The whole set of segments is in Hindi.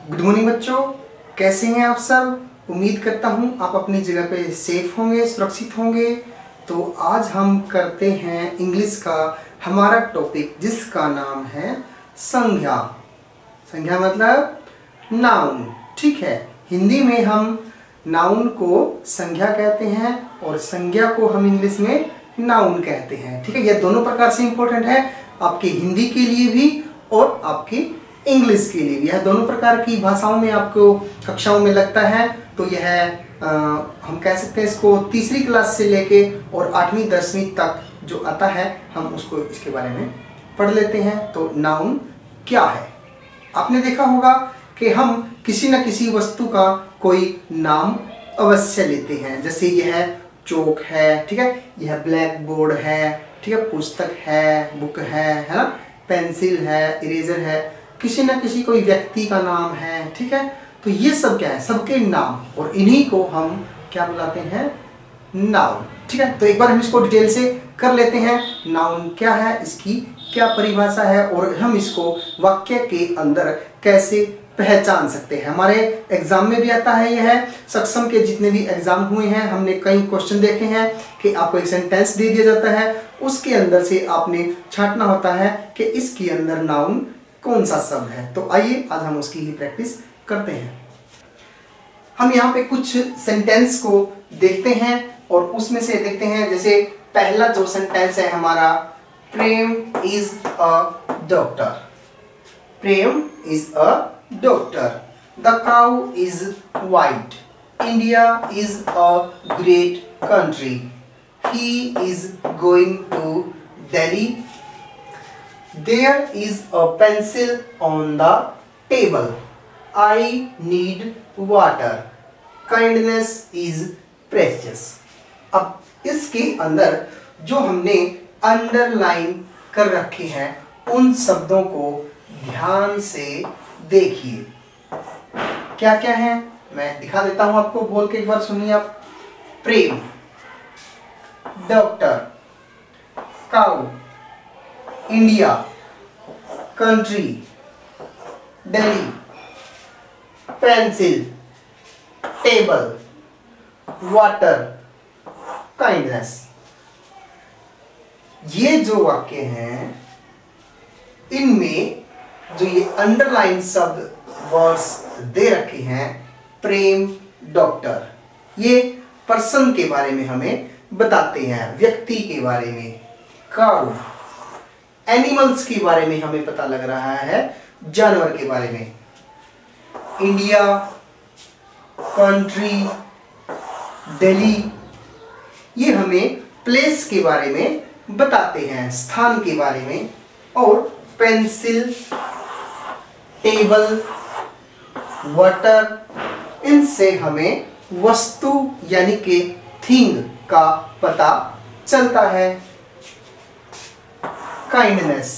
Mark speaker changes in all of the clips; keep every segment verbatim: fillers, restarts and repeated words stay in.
Speaker 1: गुड मॉर्निंग बच्चों, कैसे हैं आप सब। उम्मीद करता हूं आप अपनी जगह पे सेफ होंगे, सुरक्षित होंगे। तो आज हम करते हैं इंग्लिश का हमारा टॉपिक जिसका नाम है संज्ञा। संज्ञा मतलब नाउन, ठीक है। हिंदी में हम नाउन को संज्ञा कहते हैं और संज्ञा को हम इंग्लिश में नाउन कहते हैं, ठीक है। यह दोनों प्रकार से इंपॉर्टेंट है, आपके हिंदी के लिए भी और आपकी इंग्लिश के लिए भी। यह दोनों प्रकार की भाषाओं में आपको कक्षाओं में लगता है। तो यह आ, हम कह सकते हैं इसको तीसरी क्लास से लेके और आठवीं दसवीं तक जो आता है हम उसको इसके बारे में पढ़ लेते हैं। तो नाउन क्या है, आपने देखा होगा कि हम किसी न किसी वस्तु का कोई नाम अवश्य लेते हैं। जैसे यह चौक है, ठीक है, यह ब्लैक बोर्ड है, ठीक है, पुस्तक है, बुक है, है ना, पेंसिल है, इरेजर है, किसी न किसी कोई व्यक्ति का नाम है, ठीक है। तो ये सब क्या है, सबके नाम, और इन्हीं को हम क्या बुलाते हैं, नाउन, ठीक है। तो एक बार हम इसको डिटेल से कर लेते हैं। नाउन क्या है, इसकी क्या परिभाषा है और हम इसको वाक्य के अंदर कैसे पहचान सकते हैं। हमारे एग्जाम में भी आता है, यह है सक्षम के जितने भी एग्जाम हुए हैं हमने कई क्वेश्चन देखे हैं कि आपको एक सेंटेंस दे दिया जाता है, उसके अंदर से आपने छांटना होता है कि इसके अंदर नाउन कौन सा शब्द है। तो आइए आज हम उसकी ही प्रैक्टिस करते हैं। हम यहाँ पे कुछ सेंटेंस को देखते हैं और उसमें से देखते हैं, जैसे पहला जो सेंटेंस है हमारा, Prem is a doctor. Prem is a doctor. The cow is white. India is a great country. He is going to Delhi. There is a pencil on the table. I need water. Kindness is precious. अब इसके अंदर जो हमने अंडरलाइन कर रखे हैं उन शब्दों को ध्यान से देखिए। क्या क्या है मैं दिखा देता हूं आपको, बोल के एक बार सुनिए आप। Prem, doctor, cow, India, country, Delhi, pencil, table, water, kindness. ये जो वाक्य हैं इनमें जो ये अंडरलाइन शब्द वर्ड्स दे रखे हैं, प्रेम, डॉक्टर, ये पर्सन के बारे में हमें बताते हैं, व्यक्ति के बारे में। काउ, एनिमल्स के बारे में हमें पता लग रहा है, जानवर के बारे में। इंडिया, कंट्री, दिल्ली, ये हमें प्लेस के बारे में बताते हैं, स्थान के बारे में। और पेंसिल, टेबल, वाटर, इनसे हमें वस्तु यानी कि थिंग का पता चलता है। काइंडनेस,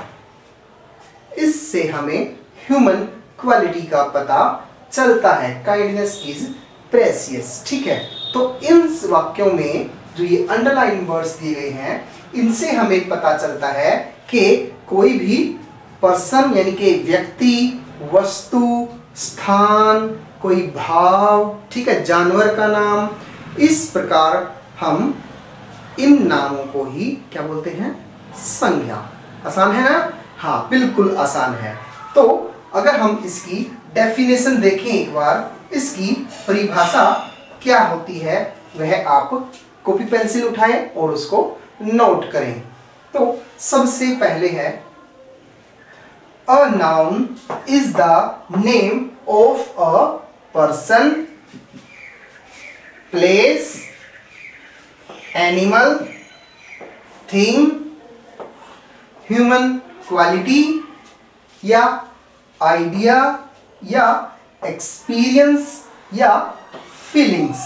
Speaker 1: इससे हमें ह्यूमन क्वालिटी का पता चलता है। काइंडनेस इज प्रेशियस, ठीक है। तो इन वाक्यों में जो ये अंडरलाइन वर्ड्स दिए गए हैं इनसे हमें पता चलता है कि कोई भी पर्सन यानी कि व्यक्ति, वस्तु, स्थान, कोई भाव, ठीक है, जानवर का नाम, इस प्रकार हम इन नामों को ही क्या बोलते हैं, संज्ञा। आसान है ना? हाँ, बिल्कुल आसान है। तो अगर हम इसकी डेफिनेशन देखें एक बार, इसकी परिभाषा क्या होती है वह आप कॉपी पेंसिल उठाएं और उसको नोट करें। तो सबसे पहले है, a noun is the name of a person, place, animal, thing, human quality या आइडिया या एक्सपीरियंस या फीलिंग्स,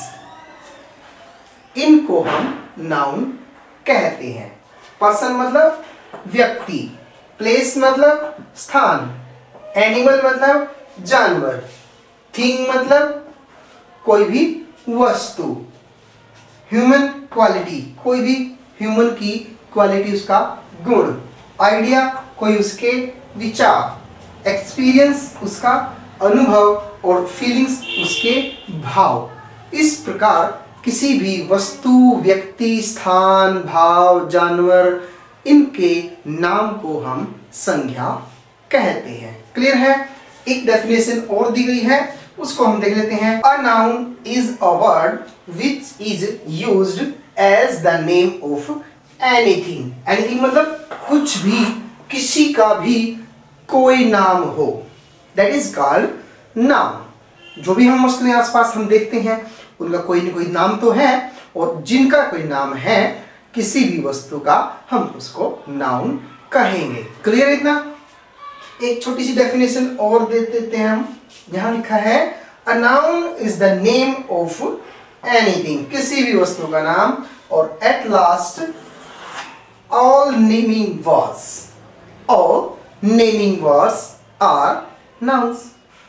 Speaker 1: इनको हम नाउन कहते हैं। पर्सन मतलब व्यक्ति, प्लेस मतलब स्थान, एनिमल मतलब जानवर, थिंग मतलब कोई भी वस्तु, ह्यूमन क्वालिटी कोई भी ह्यूमन की क्वालिटी, उसका गुण, आइडिया कोई उसके विचार, एक्सपीरियंस उसका अनुभव और फीलिंग्स उसके भाव। इस प्रकार किसी भी वस्तु, व्यक्ति, स्थान, भाव, जानवर, इनके नाम को हम संज्ञा कहते हैं। क्लियर है? एक डेफिनेशन और दी गई है, उसको हम देख लेते हैं। A noun is a word which is used as the name of anything. Anything मतलब कुछ भी, किसी का भी कोई नाम हो, दैट इज कॉल्ड नाउन। जो भी हम उसके आसपास हम देखते हैं उनका कोई न कोई नाम तो है, और जिनका कोई नाम है किसी भी वस्तु का, हम उसको नाउन कहेंगे। क्लियर है इतना? एक छोटी सी डेफिनेशन और दे देते हैं हम। यहां लिखा है a noun is the name of anything, किसी भी वस्तु का नाम। और at last all naming words, all naming words are nouns.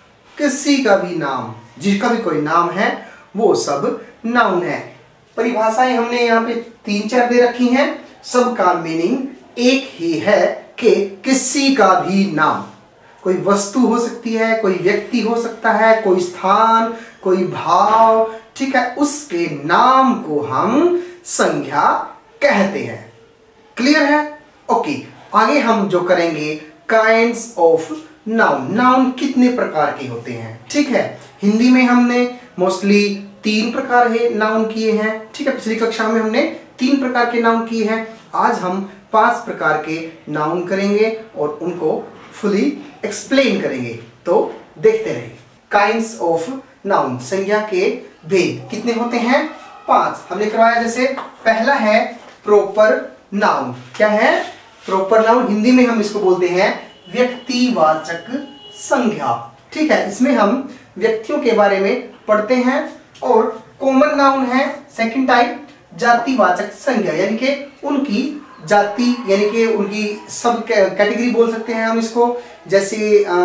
Speaker 1: किसी का भी नाम, जिसका भी कोई नाम है, वो सब नाउन है। परिभाषाएं हमने यहाँ पे तीन चार दे रखी हैं, सबका मीनिंग एक ही है कि किसी का भी नाम। कोई वस्तु हो सकती है, कोई व्यक्ति हो सकता है, कोई स्थान, कोई भाव, ठीक है, उसके नाम को हम संज्ञा कहते हैं। क्लियर है? ओके, आगे हम जो करेंगे काइंड्स ऑफ नाउन। नाउन कितने प्रकार के होते हैं? ठीक है, हिंदी में हमने मोस्टली तीन प्रकार के नाउन किए हैं। ठीक है, पिछली कक्षा में हमने तीन प्रकार के नाउन किए हैं। आज हम पांच प्रकार के नाउन करेंगे और उनको फुली एक्सप्लेन करेंगे। तो देखते रहिए। काइंड्स ऑफ नाउन, संज्ञा के भेद कितने होते हैं? पांच हमने करवाया। जैसे पहला है प्रॉपर नाउन। क्या है प्रॉपर नाउन? हिंदी में हम इसको बोलते हैं व्यक्तिवाचक संज्ञा। ठीक है, इसमें हम व्यक्तियों के बारे में पढ़ते हैं। और कॉमन नाउन है सेकंड टाइप, जातिवाचक संज्ञा, यानी कि उनकी जाति, यानी कि उनकी सब कैटेगरी बोल सकते हैं हम इसको। जैसे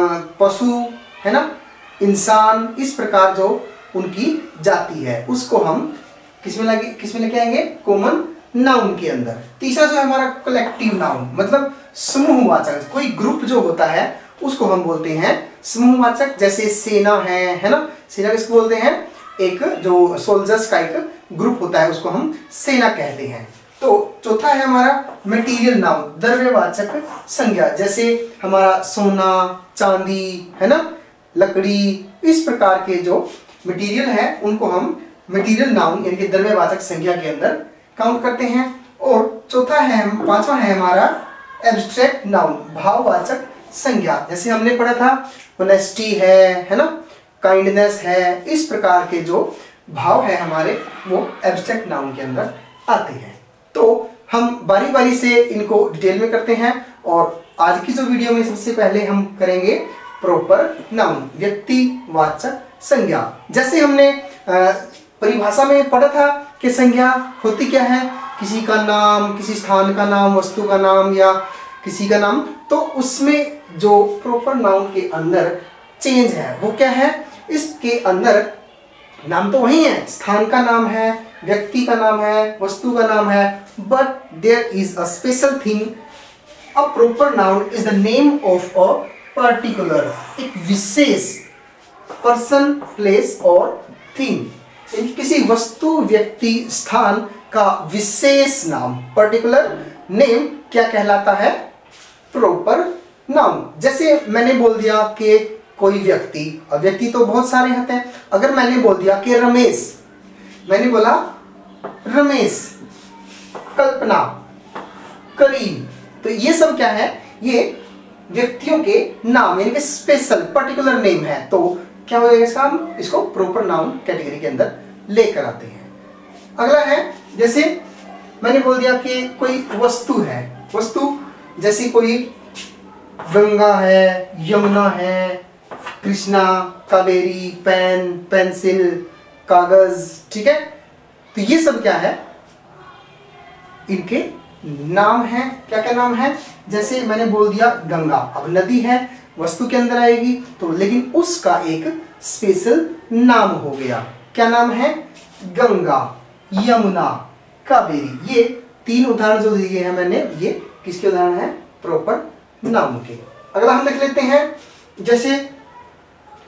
Speaker 1: पशु है ना, इंसान, इस प्रकार जो उनकी जाति है उसको हम किसमें लगे किसमें लेके आएंगे? कॉमन नाउन के अंदर। तीसरा जो है हमारा कलेक्टिव नाउन, मतलब समूहवाचक। कोई ग्रुप जो होता है उसको हम बोलते हैं समूहवाचक। जैसे सेना है है ना, सेना किसको बोलते हैं? एक जो सोल्जर्स का एक ग्रुप होता है उसको हम सेना कहते हैं। तो चौथा है हमारा मटेरियल नाउन, द्रव्यवाचक संज्ञा। जैसे हमारा सोना, चांदी है ना, लकड़ी, इस प्रकार के जो मटेरियल है उनको हम मटेरियल नाउन यानी कि द्रव्यवाचक संज्ञा के अंदर काउंट करते हैं। और चौथा है, पांचवा है हमारा एब्स्ट्रैक्ट नाउन, भाववाचक संज्ञा। जैसे हमने पढ़ा था ऑनेस्टी है है ना, काइंडनेस है, इस प्रकार के जो भाव है हमारे वो एब्स्ट्रैक्ट नाउन के अंदर आते हैं। तो हम बारी बारी से इनको डिटेल में करते हैं। और आज की जो वीडियो में सबसे पहले हम करेंगे प्रॉपर नाउन, व्यक्तिवाचक संज्ञा। जैसे हमने परिभाषा में पढ़ा था कि संज्ञा होती क्या है? किसी का नाम, किसी स्थान का नाम, वस्तु का नाम या किसी का नाम। तो उसमें जो प्रॉपर नाउन के अंदर चेंज है वो क्या है? इसके अंदर नाम तो वही है, स्थान का नाम है, व्यक्ति का नाम है, वस्तु का नाम है, but there is a special thing. A proper noun is the name of a particular, एक विशेष पर्सन, प्लेस और थिंग। किसी वस्तु, व्यक्ति, स्थान का विशेष नाम, पर्टिकुलर नेम क्या कहलाता है? Proper noun. जैसे मैंने बोल दिया कि कोई व्यक्ति, और व्यक्ति तो बहुत सारे होते हैं। अगर मैंने बोल दिया कि रमेश, मैंने बोला रमेश, कल्पना, करीम, तो ये सब क्या है? ये व्यक्तियों के नाम यानी कि स्पेशल पर्टिकुलर नेम है। तो क्या हो जाएगा इसका? हम इसको प्रॉपर नाउन कैटेगरी के अंदर लेकर आते हैं। अगला है, जैसे मैंने बोल दिया कि कोई वस्तु है, वस्तु जैसे कोई गंगा है, यमुना है, कृष्णा, कावेरी, पेन, पेंसिल, कागज, ठीक है। तो ये सब क्या है? इनके नाम है। क्या क्या नाम है? जैसे मैंने बोल दिया गंगा, अब नदी है, वस्तु के अंदर आएगी तो, लेकिन उसका एक स्पेशल नाम हो गया। क्या नाम है? गंगा, यमुना, कावेरी। ये तीन उदाहरण जो दिए हैं मैंने, ये किसके उदाहरण है? प्रॉपर नाउन के। अगला हम देख लेते हैं, जैसे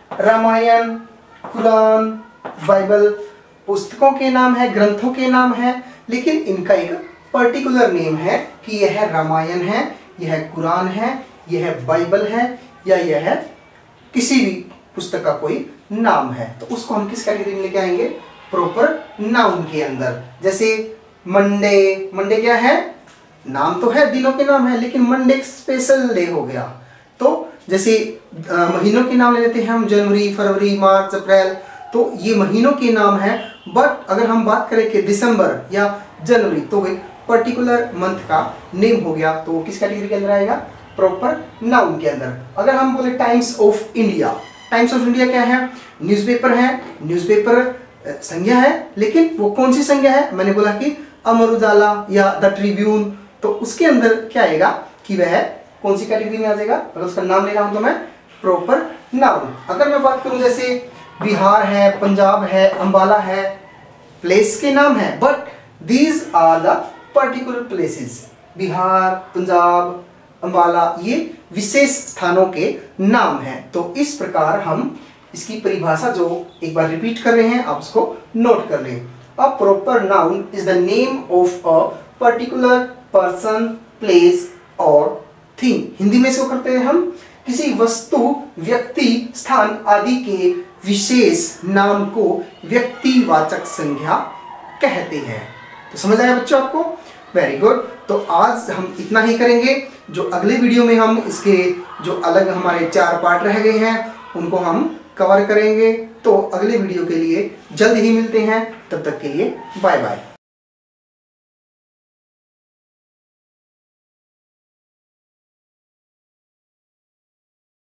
Speaker 1: रामायण, कुरान, बाइबल पुस्तकों के नाम है, ग्रंथों के नाम है, लेकिन इनका एक पर्टिकुलर नेम है कि यह रामायण है, यह कुरान है, यह बाइबल है, या यह किसी भी पुस्तक का कोई नाम है। तो उसको हम किस कैटेगरी में लेके आएंगे? प्रॉपर नाउन के अंदर। जैसे मंडे, मंडे क्या है? नाम तो है, दिनों के नाम है, लेकिन मंडे एक स्पेशल डे हो गया। तो जैसे आ, महीनों के नाम ले लेते हैं हम, जनवरी, फरवरी, मार्च, अप्रैल, तो ये महीनों के नाम है। बट अगर हम बात करें कि दिसंबर या जनवरी, तो एक पर्टिकुलर मंथ का नेम हो गया, तो वो किस कैटेगरी के अंदर आएगा? प्रॉपर नाउन के अंदर। अगर हम बोले Times of India, Times of India क्या है? न्यूज़पेपर है, न्यूज़पेपर संज्ञा है, लेकिन वो कौन सी संज्ञा है? मैंने बोला कि अमर उजाला या द ट्रिब्यून, तो उसके अंदर क्या आएगा कि वह कौन सी कैटेगरी में आ जाएगा? अगर उसका नाम ले रहा हूं तो मैं प्रॉपर नाउन। अगर मैं बात करूं जैसे बिहार है, पंजाब है, अंबाला है, प्लेस के नाम है, but these are the particular places. Bihar, Punjab, Ambala ये विशेष स्थानों के नाम हैं। तो इस प्रकार हम इसकी परिभाषा जो एक बार रिपीट कर रहे हैं, आप उसको नोट कर लें। A proper noun is the name of a particular person, place और थिंग। हिंदी में इसको करते हैं हम किसी वस्तु, व्यक्ति, स्थान आदि के विशेष नाम को व्यक्तिवाचक संज्ञा कहते हैं। तो समझ आया बच्चों आपको? Very good. तो आज हम इतना ही करेंगे। जो अगले वीडियो में हम इसके जो अलग हमारे चार पार्ट रह गए हैं उनको हम कवर करेंगे। तो अगले वीडियो के लिए जल्द ही मिलते हैं, तब तक के लिए बाय बाय।